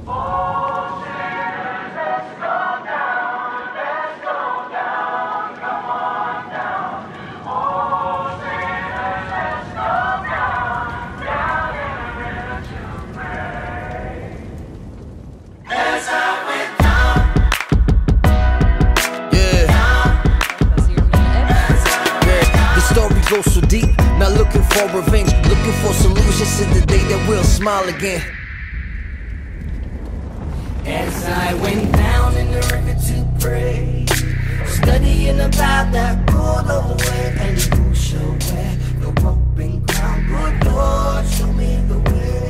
Go so deep, not looking for revenge, looking for solutions to the day that we'll smile again. As I went down in the river to pray, studying about that good old way, and who shall wear the rope and crown? Good Lord, show me the way.